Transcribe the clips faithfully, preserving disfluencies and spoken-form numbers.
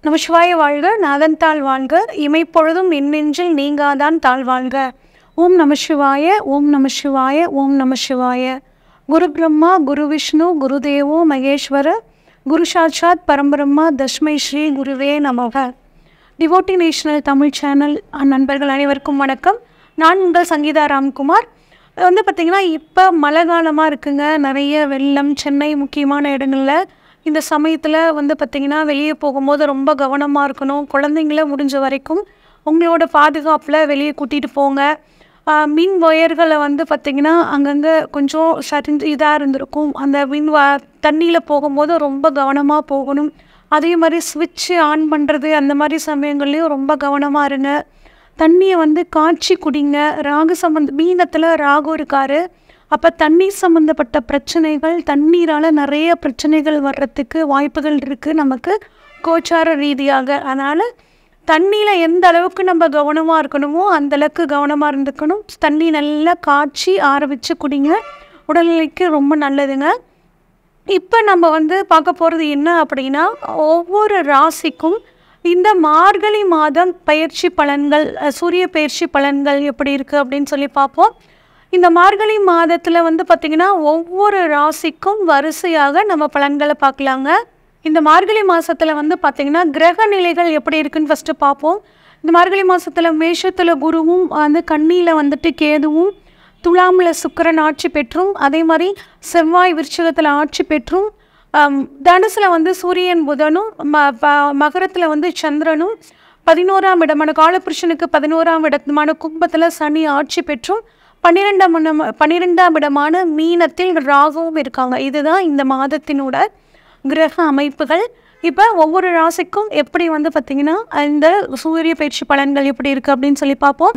நமசிவாய வாழ்க, நாதன் தாழ் வாழ்க, இமைப்பொழுதும் எண்ணெஞ்சில் நீங்காதான் தாழ் வாழ்க. ஓம் நமசிவாய, ஓம் நமசிவாய, ஓம் நமசிவாய. குரு பிரம்மா, குரு விஷ்ணு, குரு தேவோ மகேஸ்வர, குரு சாட்சாத் பரம்பிரம்மா, தஸ்மை ஸ்ரீ குருவே நமக. டிவோட்டி நேஷனல் தமிழ் சேனல் நண்பர்கள் அனைவருக்கும் வணக்கம். நான் உங்கள் சங்கீதா ராம்குமார். வந்து பார்த்திங்கன்னா இப்போ மழை காலமாக இருக்குங்க. நிறைய வெள்ளம், சென்னை முக்கியமான இடங்களில் இந்த சமயத்தில் வந்து பார்த்திங்கன்னா வெளியே போகும்போது ரொம்ப கவனமாக இருக்கணும். குழந்தைங்கள முடிஞ்ச வரைக்கும் உங்களோட பாதுகாப்பில் வெளியே கூட்டிகிட்டு போங்க. மின் ஒயர்களை வந்து பார்த்திங்கன்னா அங்கங்கே கொஞ்சம் சரிஞ்சு இதாக இருந்திருக்கும். அந்த மின் வ தண்ணியில் போகும்போது ரொம்ப கவனமாக போகணும். அதே மாதிரி ஸ்விட்ச்சு ஆன் பண்ணுறது அந்த மாதிரி சமயங்கள்லேயும் ரொம்ப கவனமாக இருங்க. தண்ணியை வந்து காய்ச்சி குடிங்க. ராகு சம்பந்த மீனத்தில் ராகு இருக்கார். அப்போ தண்ணீர் சம்மந்தப்பட்ட பிரச்சனைகள், தண்ணீரால் நிறைய பிரச்சனைகள் வர்றதுக்கு வாய்ப்புகள் இருக்குது நமக்கு கோச்சார ரீதியாக. அதனால் தண்ணியில் எந்த அளவுக்கு நம்ம கவனமாக இருக்கணுமோ அந்தளவுக்கு கவனமாக இருந்துக்கணும். தண்ணி நல்லா காய்ச்சி ஆற வச்சு குடிங்க. உடல்நிலைக்கு ரொம்ப நல்லதுங்க. இப்போ நம்ம வந்து பார்க்க போகிறது என்ன அப்படின்னா, ஒவ்வொரு ராசிக்கும் இந்த மார்கழி மாதம் பயிற்சி பலன்கள், சூரிய பயிற்சி பலன்கள் எப்படி இருக்குது அப்படின்னு சொல்லி பார்ப்போம். இந்த மார்கழி மாதத்தில் வந்து பார்த்திங்கன்னா ஒவ்வொரு ராசிக்கும் வரிசையாக நம்ம பலன்களை பார்க்கலாங்க. இந்த மார்கழி மாதத்தில் வந்து பார்த்திங்கன்னா கிரக நிலைகள் எப்படி இருக்குன்னு ஃபஸ்ட்டு பார்ப்போம். இந்த மார்கழி மாதத்தில் மேஷத்தில் குருவும், வந்து கன்னியில் வந்துட்டு கேதுவும், துலாமில் சுக்கிரன் ஆட்சி பெற்றும், அதே மாதிரி செவ்வாய் விருச்சிகத்தில் ஆட்சி பெற்றும், தனுசில் வந்து சூரியன் புதனும், ம ப மகரத்தில் வந்து சந்திரனும், பதினோராம் இடமான காலபுருஷனுக்கு பதினோராம் இடமான கும்பத்தில் சனி ஆட்சி பெற்றும், பன்னிரெண்டாம் இடம் பன்னிரெண்டாம் இடமான மீனத்தில் ராகுவும் இருக்காங்க. இதுதான் இந்த மாதத்தினோட கிரக அமைப்புகள். இப்போ ஒவ்வொரு ராசிக்கும் எப்படி வந்து பார்த்திங்கன்னா இந்த சூரிய பயிற்சி பலன்கள் எப்படி இருக்குது அப்படின்னு சொல்லி பார்ப்போம்.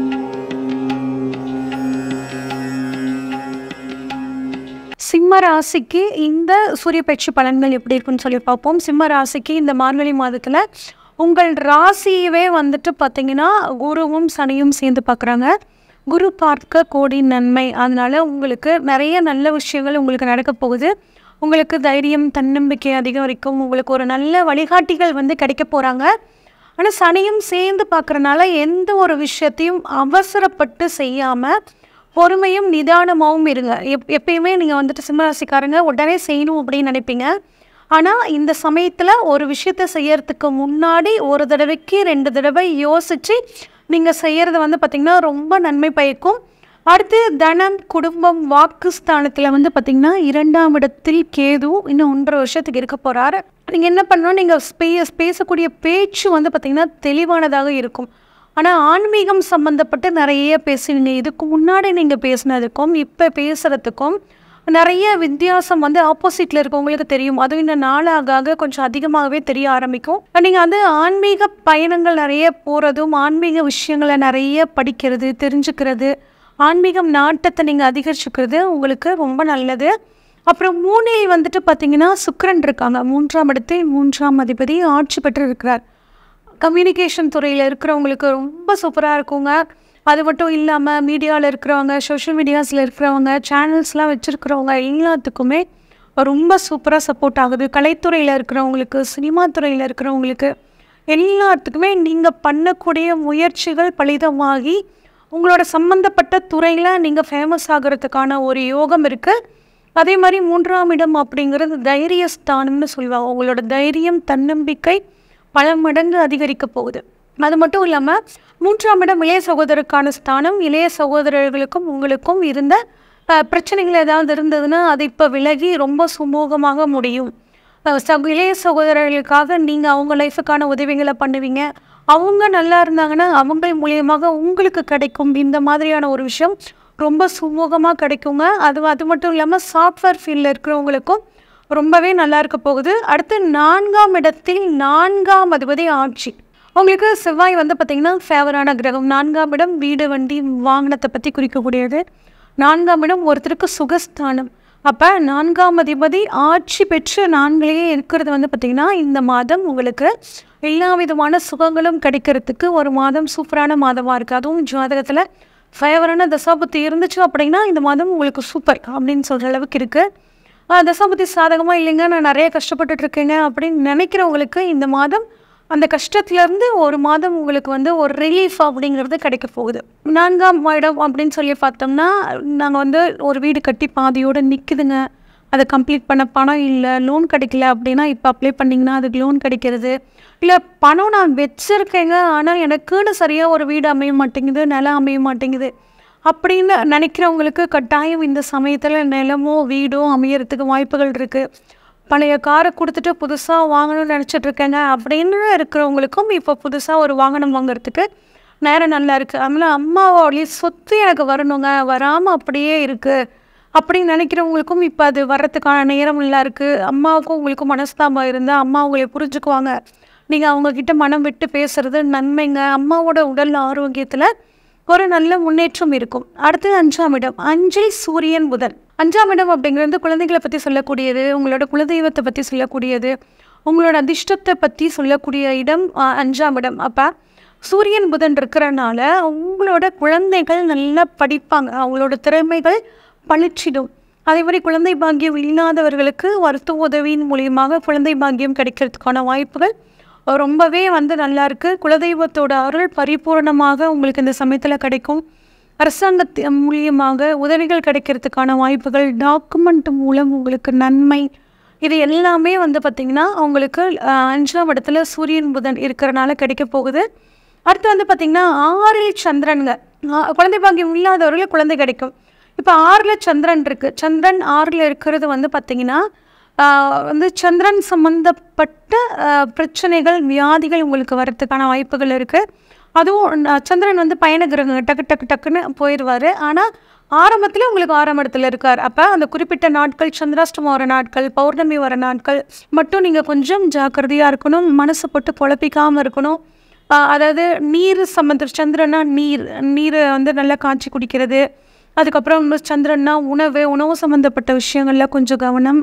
சிம்ம ராசிக்கு இந்த சூரிய பயிற்சி பலன்கள் எப்படி இருக்குன்னு சொல்லி பார்ப்போம். சிம்ம ராசிக்கு இந்த மார்கழி மாதத்தில் உங்கள் ராசியவே வந்துட்டு பார்த்திங்கன்னா குருவும் சனியும் சேர்ந்து பார்க்குறாங்க. குரு பார்க்க கோடி நன்மை. அதனால் உங்களுக்கு நிறைய நல்ல விஷயங்கள் உங்களுக்கு நடக்க போகுது. உங்களுக்கு தைரியம், தன்னம்பிக்கை அதிகரிக்கும். உங்களுக்கு ஒரு நல்ல வழிகாட்டிகள் வந்து கிடைக்க போகிறாங்க. ஆனால் சனியும் சேர்ந்து பார்க்குறனால எந்த ஒரு விஷயத்தையும் அவசரப்பட்டு செய்யாமல் பொறுமையும் நிதானமாகவும் இருங்க. எப் எப்பயுமே நீங்கள் வந்துட்டு சிம்மராசிக்காரங்க உடனே செய்யணும் அப்படின்னு நினைப்பீங்க. ஆனால் இந்த சமயத்தில் ஒரு விஷயத்தை செய்யறதுக்கு முன்னாடி ஒரு தடவைக்கு ரெண்டு தடவை யோசித்து நீங்கள் செய்கிறது வந்து பார்த்திங்கன்னா ரொம்ப நன்மை பயக்கும். அடுத்து தனம், குடும்பம், வாக்குஸ்தானத்தில் வந்து பார்த்திங்கன்னா இரண்டாம் இடத்தில் கேது இன்னும் ஒன்றரை வருஷத்துக்கு இருக்க போகிறாரு. நீங்கள் என்ன பண்ணணும், நீங்கள் பே பேசக்கூடிய பேச்சு வந்து பார்த்திங்கன்னா தெளிவானதாக இருக்கும். ஆனால் ஆன்மீகம் சம்மந்தப்பட்டு நிறைய பேசுவீங்க. இதுக்கு முன்னாடி நீங்கள் பேசினதுக்கும் இப்போ பேசுகிறதுக்கும் நிறைய வித்தியாசம் வந்து ஆப்போசிட்டில் இருக்கவங்களுக்கு தெரியும். அதுவும் இந்த நாளாக ஆக கொஞ்சம் அதிகமாகவே தெரிய ஆரம்பிக்கும். நீங்கள் வந்து ஆன்மீக பயணங்கள் நிறைய போகிறதும், ஆன்மீக விஷயங்களை நிறைய படிக்கிறது, தெரிஞ்சுக்கிறது, ஆன்மீகம் நாட்டத்தை நீங்கள் அதிகரிச்சுக்கிறது உங்களுக்கு ரொம்ப நல்லது. அப்புறம் மூணில் வந்துட்டு பார்த்திங்கன்னா சுக்கிரன் இருக்காங்க. மூன்றாம் இடத்தில் மூன்றாம் அதிபதி ஆட்சி பெற்று இருக்கிறார். கம்யூனிகேஷன் துறையில் இருக்கிறவங்களுக்கு ரொம்ப சூப்பராக இருக்குங்க. அது மட்டும் இல்லாமல் மீடியாவில் இருக்கிறவங்க, சோஷியல் மீடியாஸில் இருக்கிறவங்க, சேனல்ஸ்லாம் வச்சுருக்கிறவங்க எல்லாத்துக்குமே ரொம்ப சூப்பராக சப்போர்ட் ஆகுது. கலைத்துறையில் இருக்கிறவங்களுக்கு, சினிமா துறையில் இருக்கிறவங்களுக்கு எல்லாத்துக்குமே நீங்கள் பண்ணக்கூடிய முயற்சிகள் பலிதமாகி உங்களோட சம்மந்தப்பட்ட துறையில் நீங்கள் ஃபேமஸ் ஆகிறதுக்கான ஒரு யோகம் இருக்குது. அதே மாதிரி மூன்றாம் இடம் அப்படிங்கிறது தைரிய ஸ்தானம்னு சொல்லுவாங்க. உங்களோட தைரியம், தன்னம்பிக்கை பல மடங்கு அதிகரிக்க போகுது. அது மட்டும் இல்லாமல் மூன்றாம் இடம் இளைய சகோதரருக்கான ஸ்தானம். இளைய சகோதரர்களுக்கும் உங்களுக்கும் இருந்த பிரச்சனைகள் ஏதாவது இருந்ததுன்னா அது இப்போ விலகி ரொம்ப சுமூகமாக முடியும். சக இளைய சகோதரர்களுக்காக நீங்கள் அவங்க லைஃபுக்கான உதவிகளை பண்ணுவீங்க. அவங்க நல்லா இருந்தாங்கன்னா அவங்க மூலியமாக உங்களுக்கு கிடைக்கும். இந்த மாதிரியான ஒரு விஷயம் ரொம்ப சுமூகமாக கிடைக்குங்க. அது அது மட்டும் இல்லாமல் சாஃப்ட்வேர் ஃபீல்டில் இருக்கிறவங்களுக்கும் ரொம்பவே நல்லா இருக்க போகுது. அடுத்து நான்காம் இடத்தில் நான்காம் அதிபதி ஆட்சி. உங்களுக்கு செவ்வாய் வந்து பார்த்திங்கன்னா ஃபேவரான கிரகம். நான்காம் இடம் வீடு, வண்டி, வாகனத்தை பற்றி குறிக்கக்கூடியது. நான்காம் இடம் ஒருத்தருக்கு சுகஸ்தானம். அப்போ நான்காம் அதிபதி ஆட்சி பெற்று நான்கிலேயே இருக்கிறது வந்து பார்த்திங்கன்னா இந்த மாதம் உங்களுக்கு எல்லா விதமான சுகங்களும் கிடைக்கிறதுக்கு ஒரு மாதம் சூப்பரான மாதமாக இருக்குது. அதுவும் ஜாதகத்தில் ஃபேவரான தசாபுத்தி இருந்துச்சு அப்படின்னா இந்த மாதம் உங்களுக்கு சூப்பர் அப்படின்னு சொல்கிற அளவுக்கு இருக்குது. தசாபுத்தி சாதகமாக இல்லைங்க, நான் நிறைய கஷ்டப்பட்டுட்ருக்கேங்க அப்படின்னு நினைக்கிறவங்களுக்கு இந்த மாதம் அந்த கஷ்டத்துலேருந்து ஒரு மாதம் உங்களுக்கு வந்து ஒரு ரிலீஃப் அப்படிங்கிறது கிடைக்க போகுது. நான்காம் இடம் அப்படின்னு சொல்லி பார்த்தோம்னா, நாங்கள் வந்து ஒரு வீடு கட்டி பாதியோடு நிற்குதுங்க, அதை கம்ப்ளீட் பண்ண பணம் இல்லை, லோன் கிடைக்கல அப்படின்னா இப்போ அப்ளை பண்ணிங்கன்னா அதுக்கு லோன் கிடைக்கிறது. இல்லை பணம் நான் வச்சுருக்கேங்க, ஆனால் எனக்குன்னு சரியாக ஒரு வீடு அமைய மாட்டேங்குது, நிலம் அமைய மாட்டேங்குது அப்படின்னு நினைக்கிறவங்களுக்கு கட்டாயம் இந்த சமயத்தில் நிலமோ வீடோ அமையறதுக்கு வாய்ப்புகள் இருக்குது. பழைய காரை கொடுத்துட்டு புதுசாக வாங்கணும்னு நினச்சிட்ருக்கேங்க அப்படின்னு இருக்கிறவங்களுக்கும் இப்போ புதுசாக ஒரு வாகனம் வாங்குறதுக்கு நேரம் நல்லா இருக்குது. அதனால் அம்மாவோடைய சொத்து எனக்கு வரணுங்க, வராமல் அப்படியே இருக்குது அப்படின்னு நினைக்கிறவங்களுக்கும் இப்போ அது வர்றதுக்கான நேரம் நல்லா இருக்குது. அம்மாவுக்கும் உங்களுக்கும் மனஸ்தாபம் இருந்தால் அம்மா உங்களை புரிஞ்சுக்குவாங்க. நீங்கள் அவங்கக்கிட்ட மனம் விட்டு பேசுகிறது நன்மைங்க. அம்மாவோட உடல் ஆரோக்கியத்தில் ஒரு நல்ல முன்னேற்றம் இருக்கும். அடுத்து அஞ்சாம் இடம், அஞ்சில் சூரியன் புதன். அஞ்சாம் இடம் அப்படிங்கிறது குழந்தைகளை பற்றி சொல்லக்கூடியது, உங்களோட குலதெய்வத்தை பற்றி சொல்லக்கூடியது, உங்களோட அதிர்ஷ்டத்தை பற்றி சொல்லக்கூடிய இடம் அஞ்சாம் இடம். அப்போ சூரியன் புதன் இருக்கிறனால உங்களோட குழந்தைகள் நல்லா படிப்பாங்க, அவங்களோட திறமைகள் பளிச்சிடும். அதே மாதிரி குழந்தை பாக்கியம் இல்லாதவர்களுக்கு மருத்துவ உதவியின் மூலியமாக குழந்தை பாக்கியம் கிடைக்கிறதுக்கான வாய்ப்புகள் ரொம்பவே வந்து நல்லாயிருக்கு. குலதெய்வத்தோட அருள் பரிபூர்ணமாக உங்களுக்கு இந்த சமயத்தில் கிடைக்கும். அரசாங்கத்து மூலியமாக உதவிகள் கிடைக்கிறதுக்கான வாய்ப்புகள், டாக்குமெண்ட் மூலம் உங்களுக்கு நன்மை, இது எல்லாமே வந்து பார்த்திங்கன்னா அவங்களுக்கு அஞ்சாம் இடத்துல சூரியன் புதன் இருக்கிறனால கிடைக்க போகுது. அடுத்து வந்து பார்த்திங்கன்னா ஆறில் சந்திரனுங்க, குழந்தை பாக்கியம் இல்லாதவர்களுக்கு குழந்தை கிடைக்கும். இப்போ ஆறில் சந்திரன் இருக்குது, சந்திரன் ஆறில் இருக்கிறது வந்து பார்த்திங்கன்னா வந்து சந்திரன் சம்மந்தப்பட்ட பிரச்சனைகள் வியாதிகள் உங்களுக்கு வர்றதுக்கான வாய்ப்புகள் இருக்குது. அதுவும் சந்திரன் வந்து பயண கிரகம், டக்கு டக்கு டக்குன்னு போயிடுவார். ஆனால் ஆரம்பத்தில் உங்களுக்கு ஆறாம் இடத்துல இருக்கார். அப்போ அந்த குறிப்பிட்ட நாட்கள், சந்திராஷ்டமம் வர நாட்கள், பௌர்ணமி வர நாட்கள் மட்டும் நீங்கள் கொஞ்சம் ஜாக்கிரதையாக இருக்கணும், மனசை போட்டு குழப்பிக்காமல் இருக்கணும். அதாவது நீர் சம்மந்த, சந்திரனா நீர், நீரை வந்து நல்லா காய்ச்சி குடிக்கிறது. அதுக்கப்புறம் சந்திரன்னா உணவு, உணவு சம்மந்தப்பட்ட விஷயங்களில் கொஞ்சம் கவனம்.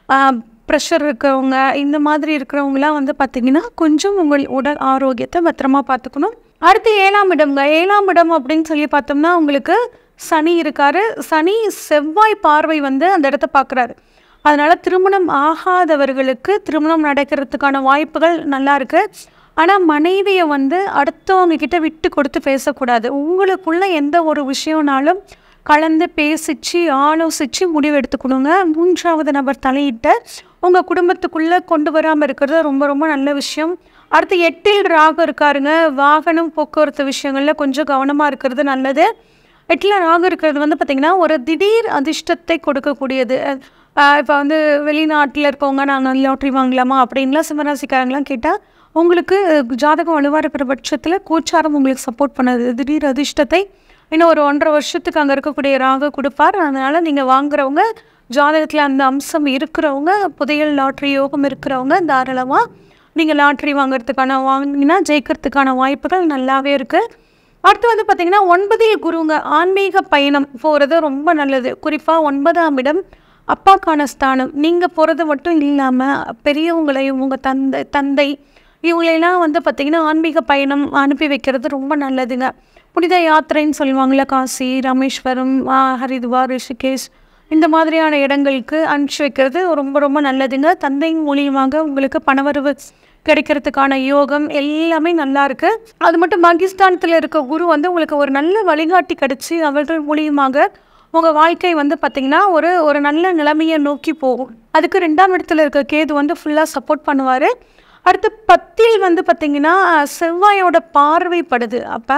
ப்ரெஷர் இருக்கிறவங்க, இந்த மாதிரி இருக்கிறவங்களாம் வந்து பார்த்திங்கன்னா கொஞ்சம் உங்கள் உடல் ஆரோக்கியத்தை பத்திரமா பார்த்துக்கணும். அடுத்து ஏழாம் இடம்ங்க, ஏழாம் இடம் அப்படின்னு சொல்லி பார்த்தோம்னா உங்களுக்கு சனி இருக்கார். சனி செவ்வாய் பார்வை வந்து அந்த இடத்த பார்க்குறாரு. அதனால் திருமணம் ஆகாதவர்களுக்கு திருமணம் நடக்கிறதுக்கான வாய்ப்புகள் நல்லா இருக்குது. ஆனால் மனைவியை வந்து அடுத்தவங்க கிட்ட விட்டு கொடுத்து பேசக்கூடாது. உங்களுக்குள்ள எந்த ஒரு விஷயம்னாலும் கலந்து பேசிச்சு ஆலோசித்து முடிவு எடுத்துக்கணுங்க. மூன்றாவது நபர் தலையிட்ட உங்கள் குடும்பத்துக்குள்ளே கொண்டு வராமல் இருக்கிறது ரொம்ப ரொம்ப நல்ல விஷயம். அடுத்து எட்டில் ராகு இருக்காருங்க. வாகனம் போக்குவரத்து விஷயங்களில் கொஞ்சம் கவனமாக இருக்கிறது நல்லது. எட்டில் ராகு இருக்கிறது வந்து பார்த்திங்கன்னா ஒரு திடீர் அதிர்ஷ்டத்தை கொடுக்கக்கூடியது. இப்போ வந்து வெளிநாட்டில் இருக்கவங்க நாங்கள் லாட்ரி வாங்கலாமா அப்படின்லாம் சிம்மராசிக்காரங்களாம் கேட்டால் உங்களுக்கு ஜாதகம் வலுவாக இருக்கிற பட்சத்தில் கோச்சாரம் உங்களுக்கு சப்போர்ட் பண்ணது. திடீர் அதிர்ஷ்டத்தை இன்னும் ஒரு ஒன்றரை வருஷத்துக்கு அங்கே இருக்கக்கூடிய ராகு கொடுப்பார். அதனால் நீங்கள் வாங்குறவங்க, ஜாதகத்தில் அந்த அம்சம் இருக்கிறவங்க, புதையல் லாட்ரி யோகம் இருக்கிறவங்க தாராளமாக நீங்கள் லாட்ரி வாங்கிறதுக்கான வாங்கினா ஜெயிக்கிறதுக்கான வாய்ப்புகள் நல்லாவே இருக்குது. அடுத்து வந்து பார்த்திங்கன்னா ஒன்பதில் குருங்க, ஆன்மீக பயணம் போகிறது ரொம்ப நல்லது. குறிப்பாக ஒன்பதாம் இடம் அப்பாக்கான ஸ்தானம். நீங்கள் போகிறது மட்டும் இல்லாமல் பெரியவங்களையும் உங்கள் தந்தை தந்தை இவங்களெல்லாம் வந்து பார்த்திங்கன்னா ஆன்மீக பயணம் அனுப்பி வைக்கிறது ரொம்ப நல்லதுங்க. புனித யாத்திரைன்னு சொல்லுவாங்கள்ல, காசி, ராமேஸ்வரம், ஹரித்வார், ரிஷிகேஷ் இந்த மாதிரியான இடங்களுக்கு அனுப்பிச்சி வைக்கிறது ரொம்ப ரொம்ப நல்லதுங்க. தந்தையின் மூலியமாக உங்களுக்கு பணவரவு கிடைக்கிறதுக்கான யோகம் எல்லாமே நல்லா இருக்குது. அது மட்டும் பாகிஸ்தானத்தில் இருக்க குரு வந்து உங்களுக்கு ஒரு நல்ல வழிகாட்டி கிடச்சி அவர்கள் மூலியமாக உங்கள் வாழ்க்கை வந்து பார்த்திங்கன்னா ஒரு ஒரு நல்ல நிலைமையை நோக்கி போகும். அதுக்கு ரெண்டாம் இடத்துல இருக்க கேது வந்து ஃபுல்லாக சப்போர்ட் பண்ணுவார். அடுத்து பத்தில் வந்து பார்த்திங்கன்னா செவ்வாயோட பார்வைப்படுது. அப்போ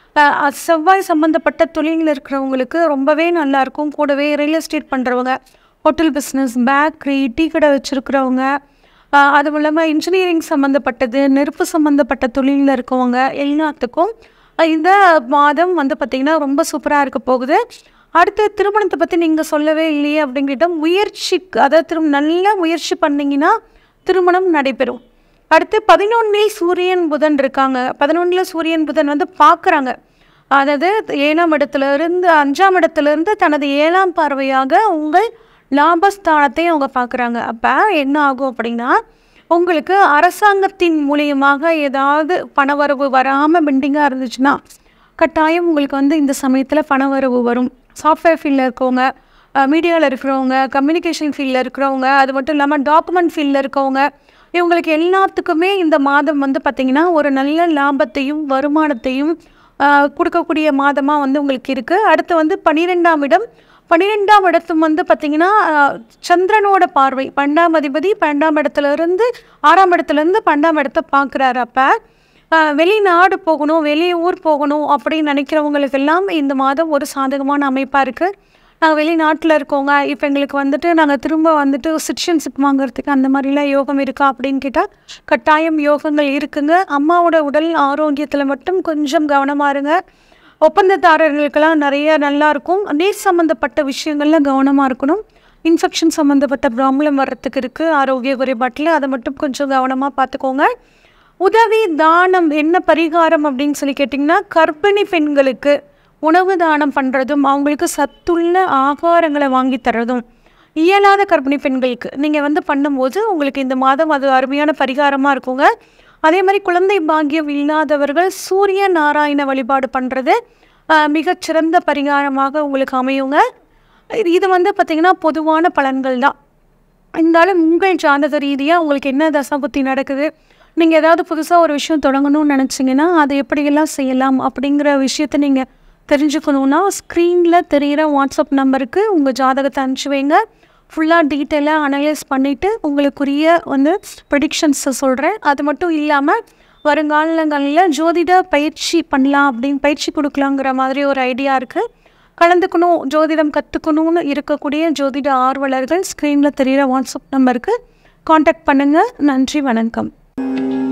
செவ்வாய் சம்மந்தப்பட்ட தொழிலில் இருக்கிறவங்களுக்கு ரொம்பவே நல்லாயிருக்கும். கூடவே ரியல் எஸ்டேட் பண்ணுறவங்க, ஹோட்டல் பிஸ்னஸ், பேக்கரி, டீ கடை வச்சுருக்கிறவங்க, அதுவும் இல்லாமல் இன்ஜினியரிங் சம்மந்தப்பட்டது, நெருப்பு சம்மந்தப்பட்ட தொழிலில் இருக்கவங்க எல்லாத்துக்கும் இந்த மாதம் வந்து பார்த்திங்கன்னா ரொம்ப சூப்பராக இருக்க போகுது. அடுத்து திருமணத்தை பற்றி நீங்கள் சொல்லவே இல்லையே அப்படிங்கிட்ட முயற்சி, அதாவது திரு நல்லா முயற்சி பண்ணிங்கன்னா திருமணம் நடைபெறும். அடுத்து பதினொன்றில் சூரியன் புதன் இருக்காங்க. பதினொன்றில் சூரியன் புதன் வந்து பார்க்குறாங்க. அதாவது ஏழாம் இடத்துலேருந்து அஞ்சாம் இடத்துலேருந்து தனது ஏழாம் பார்வையாக உங்கள் லாபஸ்தானத்தை அவங்க பார்க்குறாங்க. அப்போ என்ன ஆகும் அப்படின்னா உங்களுக்கு அரசாங்கத்தின் மூலியமாக ஏதாவது பணவரவு வராமல் பெண்டிங்காக இருந்துச்சுன்னா கட்டாயம் உங்களுக்கு வந்து இந்த சமயத்தில் பணவரவு வரும். சாஃப்ட்வேர் ஃபீல்டில் இருக்கவங்க, மீடியாவில் இருக்கிறவங்க, கம்யூனிகேஷன் ஃபீல்டில் இருக்கிறவங்க, அது மட்டும் இல்லாமல் டாக்குமெண்ட் ஃபீல்டில் இருக்கவங்க, இவங்களுக்கு எல்லாத்துக்குமே இந்த மாதம் வந்து பார்த்திங்கன்னா ஒரு நல்ல லாபத்தையும் வருமானத்தையும் கொடுக்கக்கூடிய மாதமாக வந்து உங்களுக்கு இருக்குது. அடுத்து வந்து பன்னிரெண்டாம் இடம் பன்னிரெண்டாம் இடத்தும் வந்து பார்த்திங்கன்னா சந்திரனோட பார்வை பன்னெண்டாம் அதிபதி பன்னெண்டாம் இடத்துலேருந்து ஆறாம் இடத்துலேருந்து பன்னெண்டாம் இடத்தை பார்க்குறாரு. அப்போ வெளிநாடு போகணும் வெளியூர் போகணும் அப்படின்னு நினைக்கிறவங்களுக்கெல்லாம் இந்த மாதம் ஒரு சாதகமான அமைப்பாக இருக்குது. நாங்கள் வெளிநாட்டில் இருக்கோங்க, இப்போ எங்களுக்கு வந்துட்டு நாங்கள் திரும்ப வந்துட்டு சிட்டிசன்ஷிப் வாங்குறதுக்கு அந்த மாதிரிலாம் யோகம் இருக்கா அப்படின்னு கேட்டால் கட்டாயம் யோகங்கள் இருக்குங்க. அம்மாவோட உடல் ஆரோக்கியத்தில் மட்டும் கொஞ்சம் கவனமாக இருங்க. ஒப்பந்ததாரர்களுக்கெல்லாம் நிறைய நல்லாயிருக்கும். நீர் சம்மந்தப்பட்ட விஷயங்களில் கவனமாக இருக்கணும். இன்ஃபெக்ஷன் சம்மந்தப்பட்ட ப்ராப்ளம் வர்றதுக்கு இருக்குது ஆரோக்கிய குறைபாட்டில், அதை மட்டும் கொஞ்சம் கவனமாக பார்த்துக்கோங்க. உதவி தானம் என்ன பரிகாரம் அப்படின்னு சொல்லி கேட்டிங்கன்னா, கர்ப்பிணி பெண்களுக்கு உணவு தானம் பண்ணுறதும் அவங்களுக்கு சத்துள்ள ஆகாரங்களை வாங்கி தர்றதும் இயலாத கர்ப்பிணி பெண்களுக்கு நீங்கள் வந்து பண்ணும்போது உங்களுக்கு இந்த மாதம் அது அருமையான பரிகாரமாக இருக்குங்க. அதே மாதிரி குழந்தை பாக்கியம் இல்லாதவர்கள் சூரிய நாராயண வழிபாடு பண்ணுறது மிகச்சிறந்த பரிகாரமாக உங்களுக்கு அமையுங்க. இது வந்து பார்த்திங்கன்னா பொதுவான பலன்கள் தான். இருந்தாலும் உங்கள் ஜாதக ரீதியாக உங்களுக்கு என்ன தசாபுத்தி நடக்குது, நீங்கள் ஏதாவது புதுசாக ஒரு விஷயம் தொடங்கணும்னு நினச்சிங்கன்னா அதை எப்படியெல்லாம் செய்யலாம் அப்படிங்கிற விஷயத்தை நீங்கள் தெரிஞ்சுக்கணுன்னா ஸ்க்ரீனில் தெரிகிற வாட்ஸ்அப் நம்பருக்கு உங்கள் ஜாதகத்தை அனுப்பிச்சி வைங்க. ஃபுல்லாக டீட்டெயிலாக அனலைஸ் பண்ணிவிட்டு உங்களுக்குரிய வந்து ப்ரெடிக்ஷன்ஸை சொல்கிறேன். அது மட்டும் இல்லாமல் வருங்காலங்களில் ஜோதிட பயிற்சி பண்ணலாம் அப்படின்னு பயிற்சி கொடுக்கலாங்கிற மாதிரி ஒரு ஐடியா இருக்குது. கலந்துக்கணும் ஜோதிடம் கற்றுக்கணும்னு இருக்கக்கூடிய ஜோதிட ஆர்வலர்கள் ஸ்க்ரீனில் தெரிகிற வாட்ஸ்அப் நம்பருக்கு காண்டாக்ட் பண்ணுங்கள். நன்றி, வணக்கம்.